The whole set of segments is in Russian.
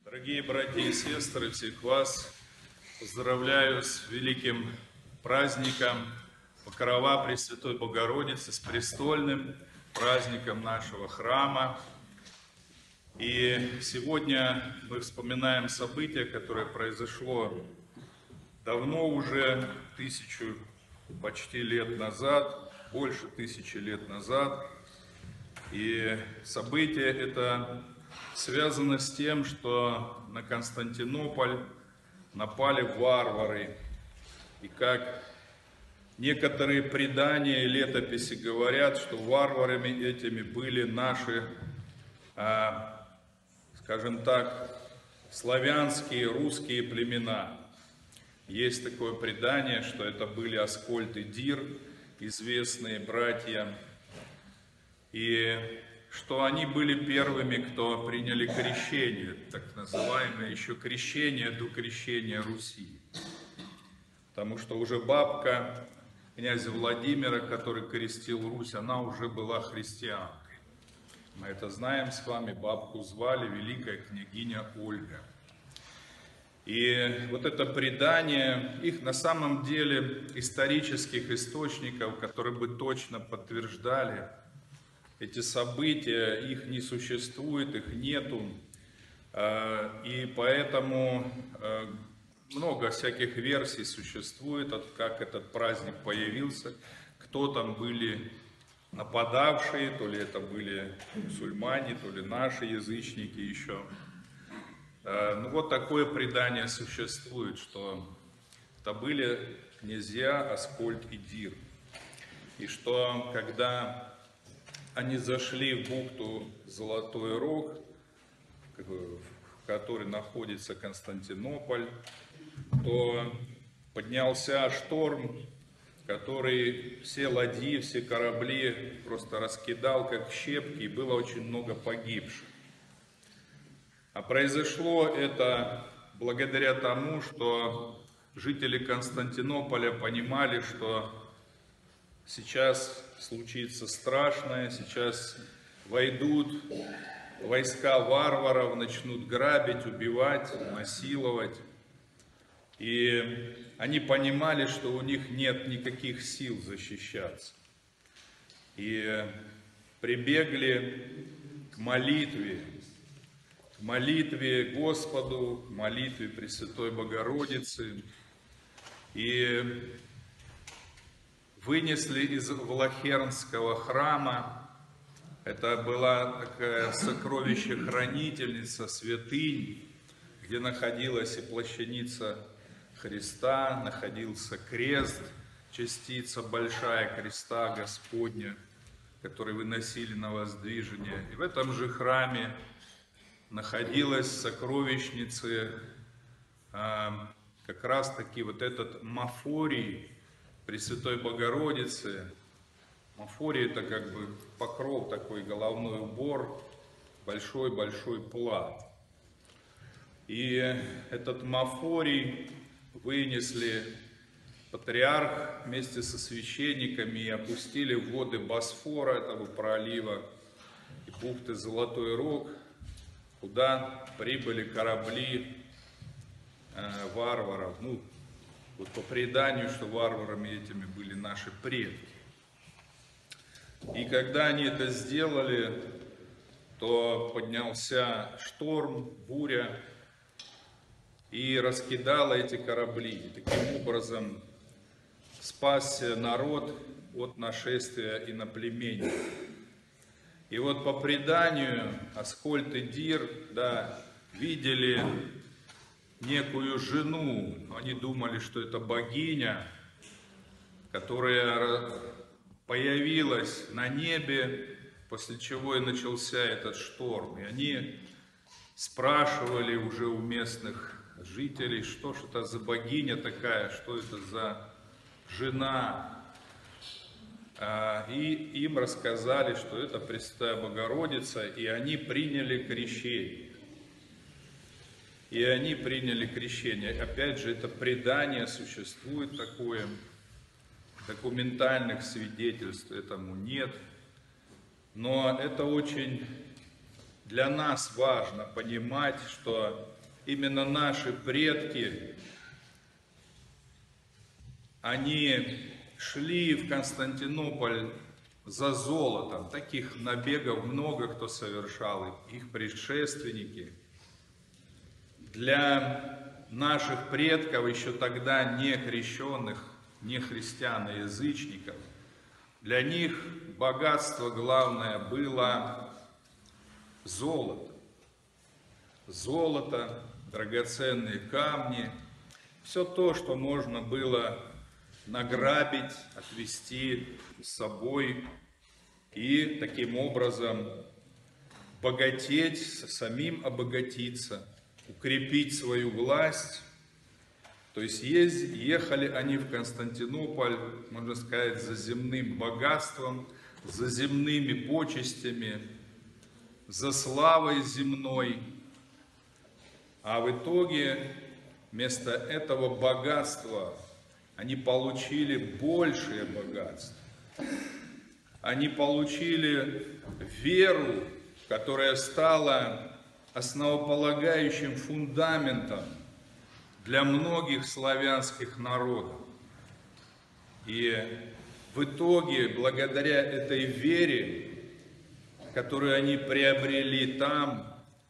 Дорогие братья и сестры, всех вас поздравляю с великим праздником Покрова Пресвятой Богородицы, с престольным праздником нашего храма. И сегодня мы вспоминаем событие, которое произошло давно уже, почти лет назад, больше 1000 лет назад. И событие это связано с тем, что на Константинополь напали варвары. И как некоторые предания и летописи говорят, что варварами этими были наши, скажем так, славянские, русские племена. Есть такое предание, что это были Аскольд и Дир, известные братья, и что они были первыми, кто приняли крещение, так называемое еще крещение до крещения Руси. Потому что уже бабка князя Владимира, который крестил Русь, она уже была христианкой. Мы это знаем с вами, бабку звали великая княгиня Ольга. И вот это предание, их на самом деле исторических источников, которые бы точно подтверждали эти события, их не существует, их нету. И поэтому много всяких версий существует, как этот праздник появился, кто там были нападавшие, то ли это были мусульмане, то ли наши язычники еще. Ну вот такое предание существует, что это были князья Аскольд и Дир. И что когда они зашли в бухту Золотой Рог, в которой находится Константинополь, то поднялся шторм, который все ладьи, все корабли просто раскидал как щепки, и было очень много погибших. А произошло это благодаря тому, что жители Константинополя понимали, что сейчас случится страшное, сейчас войдут войска варваров, начнут грабить, убивать, насиловать. И они понимали, что у них нет никаких сил защищаться. И прибегли к молитве Господу, к молитве Пресвятой Богородицы. И вынесли из Влахернского храма, это была такая сокровище-хранительница святынь, где находилась и плащаница Христа, находился крест, частица большая креста Господня, который выносили на воздвижение. И в этом же храме находилась сокровищница, как раз таки вот этот мафорий Пресвятой Богородицы. Мафорий — это как бы покров, такой головной убор, большой-большой плат. И этот мафорий вынесли патриарх вместе со священниками и опустили в воды Босфора, этого пролива, и бухты Золотой Рог, куда прибыли корабли варваров. Ну, вот по преданию, что варварами этими были наши предки. И когда они это сделали, то поднялся шторм, буря, и раскидала эти корабли. И таким образом спасся народ от нашествия иноплеменников. И вот по преданию Аскольд и Дир, да, видели некую жену. Они думали, что это богиня, которая появилась на небе, после чего и начался этот шторм. И они спрашивали уже у местных жителей, что ж это за богиня такая, что это за жена. И им рассказали, что это Пресвятая Богородица, и они приняли крещение. Опять же, это предание существует такое, документальных свидетельств этому нет. Но это очень для нас важно понимать, что именно наши предки, они шли в Константинополь за золотом. Таких набегов много кто совершал, их предшественники. Для наших предков, еще тогда не крещенных, не христиан, а язычников, для них богатство главное было золото. Золото, драгоценные камни, все то, что можно было награбить, отвезти с собой и таким образом богатеть, самим обогатиться, укрепить свою власть. То есть ехали они в Константинополь, можно сказать, за земным богатством, за земными почестями, за славой земной. А в итоге вместо этого богатства они получили большее богатство. Они получили веру, которая стала основополагающим фундаментом для многих славянских народов. И в итоге, благодаря этой вере, которую они приобрели там,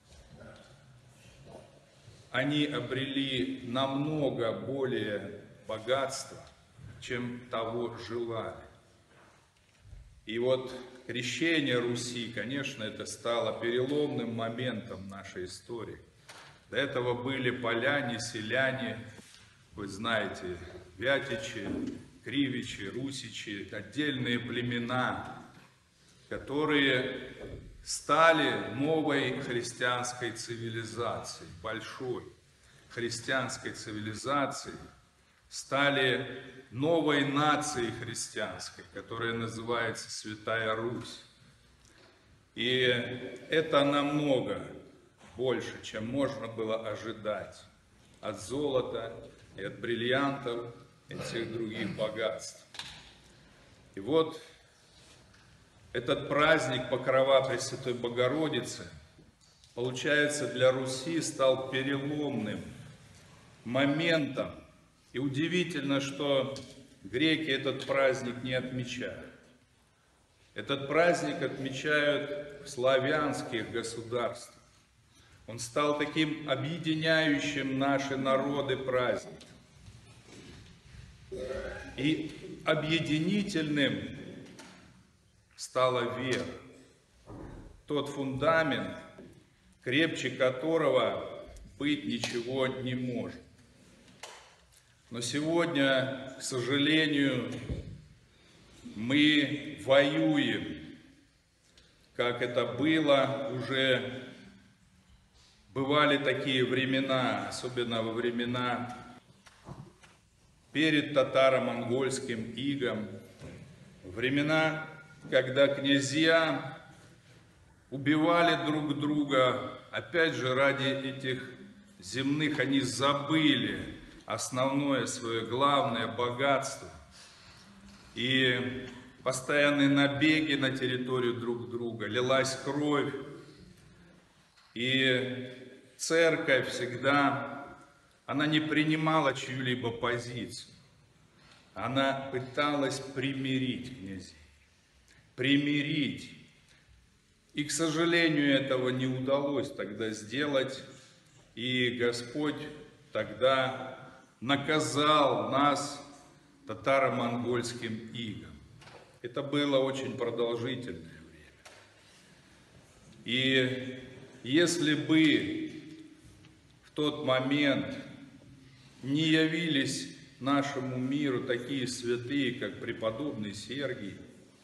они обрели намного более богатства, чем того желали. И вот крещение Руси, конечно, это стало переломным моментом нашей истории. До этого были поляне, селяне, вы знаете, вятичи, кривичи, русичи, отдельные племена, которые стали новой христианской цивилизацией, большой христианской цивилизацией, стали новой нацией христианской, которая называется Святая Русь. И это намного больше, чем можно было ожидать от золота и от бриллиантов и от всех других богатств. И вот этот праздник Покрова Пресвятой Богородицы, получается, для Руси стал переломным моментом. И удивительно, что греки этот праздник не отмечают. Этот праздник отмечают в славянских государствах. Он стал таким объединяющим наши народы праздником. И объединительным стала вера. Тот фундамент, крепче которого быть ничего не может. Но сегодня, к сожалению, мы воюем, как это было уже, бывали такие времена, особенно во времена перед татаро-монгольским игом, времена, когда князья убивали друг друга, опять же, ради этих земных, они забыли основное свое главное богатство. И постоянные набеги на территорию друг друга, лилась кровь. И церковь всегда, она не принимала чью-либо позицию. Она пыталась примирить князей, примирить. И, к сожалению, этого не удалось тогда сделать. И Господь тогда наказал нас татаро-монгольским игом. Это было очень продолжительное время. И если бы в тот момент не явились нашему миру такие святые, как преподобный Сергий,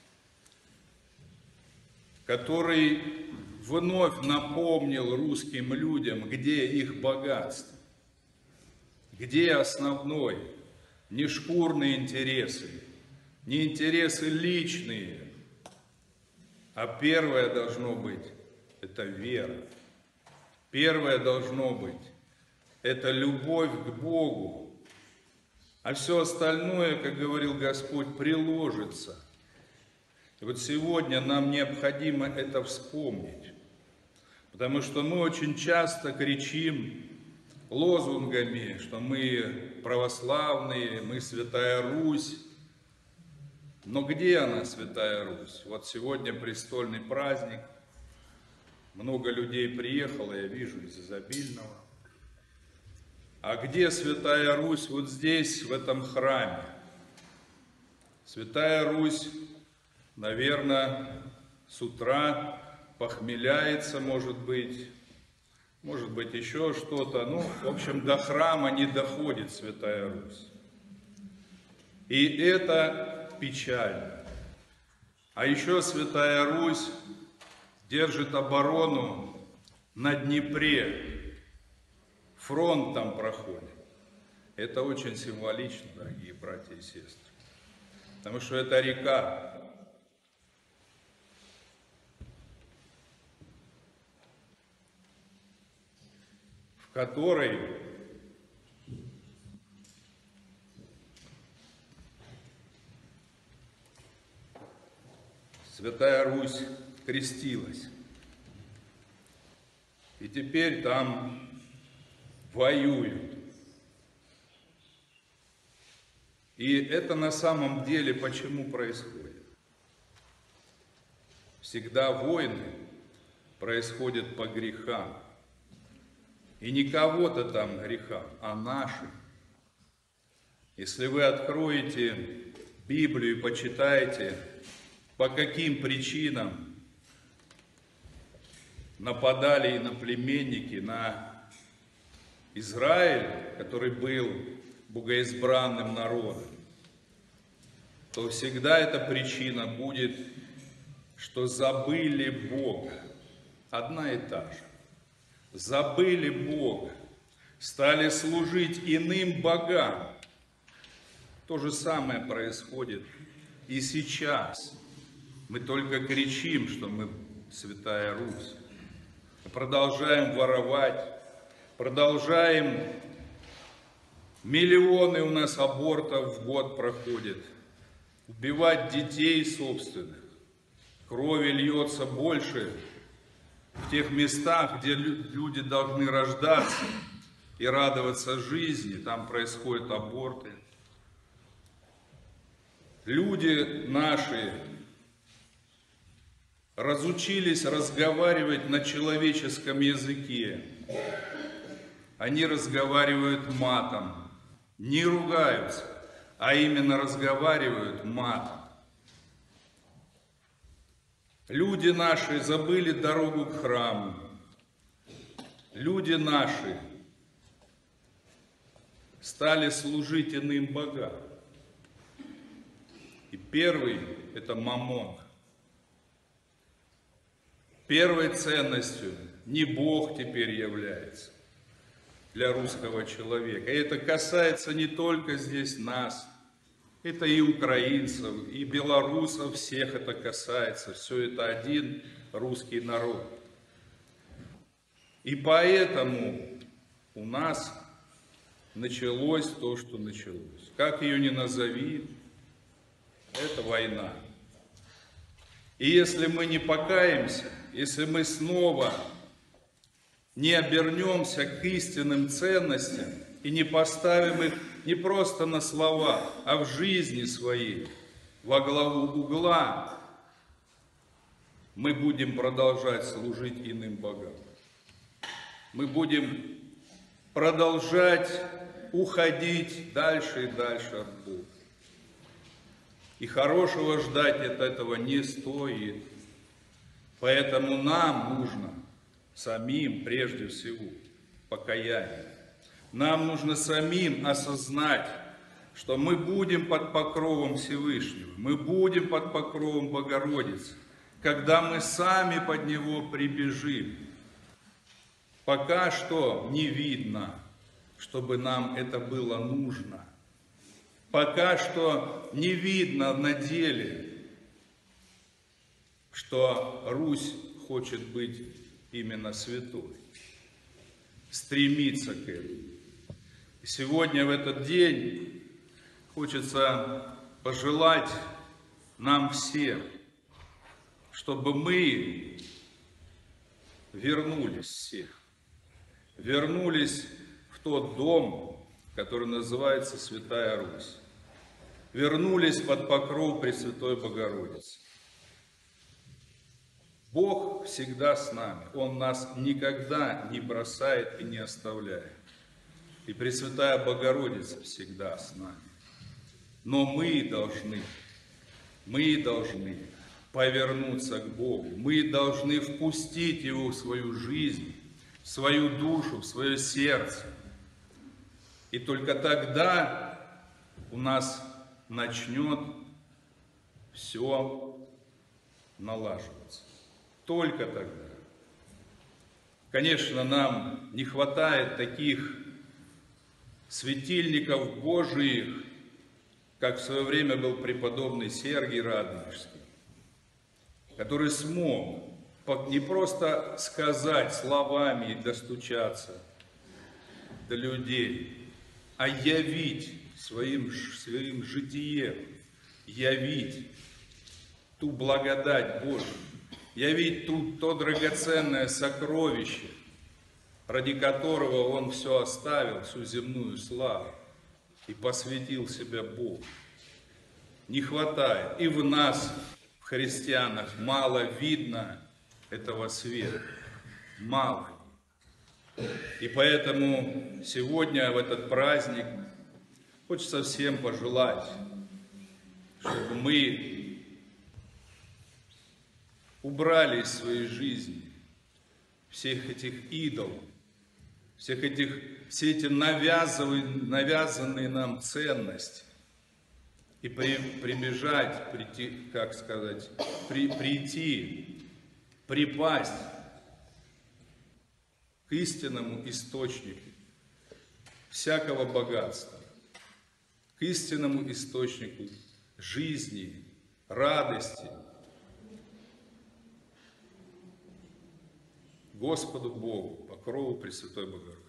который вновь напомнил русским людям, где их богатство, где основной, не шкурные интересы, не интересы личные, а первое должно быть – это вера. Первое должно быть – это любовь к Богу, а все остальное, как говорил Господь, приложится. И вот сегодня нам необходимо это вспомнить, потому что мы очень часто кричим лозунгами, что мы православные, мы Святая Русь. Но где она, Святая Русь? Вот сегодня престольный праздник, много людей приехало, я вижу, из изобильного. А где Святая Русь? Вот здесь, в этом храме. Святая Русь, наверное, с утра похмеляется, может быть еще что-то. Ну, в общем, до храма не доходит Святая Русь. И это печально. А еще Святая Русь держит оборону на Днепре. Фронт там проходит. Это очень символично, дорогие братья и сестры. Потому что это река. В которой Святая Русь крестилась. И теперь там воюют. И это на самом деле почему происходит? Всегда войны происходят по грехам. И не кого-то там грехам, а нашим. Если вы откроете Библию и почитаете, по каким причинам нападали иноплеменники на Израиль, который был богоизбранным народом, то всегда эта причина будет, что забыли Бога. Одна и та же. Забыли Бога, стали служить иным богам. То же самое происходит и сейчас. Мы только кричим, что мы Святая Русь. Продолжаем воровать, продолжаем. Миллионы у нас абортов в год проходят. Убивать детей собственных. Крови льется больше в тех местах, где люди должны рождаться и радоваться жизни. Там происходят аборты. Люди наши разучились разговаривать на человеческом языке. Они разговаривают матом, не ругаются, а именно разговаривают матом. Люди наши забыли дорогу к храму. Люди наши стали служить иным богам. И первый – это маммон. Первой ценностью не Бог теперь является для русского человека. И это касается не только здесь нас, это и украинцев, и белорусов, всех это касается. Все это один русский народ. И поэтому у нас началось то, что началось. Как ее ни назови, это война. И если мы не покаемся, если мы снова не обернемся к истинным ценностям и не поставим их не просто на слова, а в жизни своей, во главу угла, мы будем продолжать служить иным богам. Мы будем продолжать уходить дальше и дальше от Бога. И хорошего ждать от этого не стоит. Поэтому нам нужно самим прежде всего покаяние. Нам нужно самим осознать, что мы будем под покровом Всевышнего, мы будем под покровом Богородицы, когда мы сами под Него прибежим. Пока что не видно, чтобы нам это было нужно. Пока что не видно на деле, что Русь хочет быть именно святой, стремится к этому. И сегодня в этот день хочется пожелать нам всем, чтобы мы вернулись все, вернулись в в тот дом, который называется Святая Русь. Вернулись под покров Пресвятой Богородицы. Бог всегда с нами. Он нас никогда не бросает и не оставляет. И Пресвятая Богородица всегда с нами. Но мы должны повернуться к Богу. Мы должны впустить Его в свою жизнь, в свою душу, в свое сердце. И только тогда у нас начнет все налаживаться. Только тогда. Конечно, нам не хватает таких светильников Божиих, как в свое время был преподобный Сергий Радонежский, который смог не просто сказать словами и достучаться до людей, а явить своим житием, явить ту благодать Божию, явить то драгоценное сокровище, ради которого он все оставил, всю земную славу, и посвятил себя Богу. Не хватает. И в нас, в христианах, мало видно этого света. Мало. И поэтому сегодня, в этот праздник, хочется всем пожелать, чтобы мы убрали из своей жизни всех этих идолов, все эти навязанные нам ценности, и прибежать, припасть к истинному источнику всякого богатства, к истинному источнику жизни, радости, Господу Богу, покрову Пресвятой Богородицы.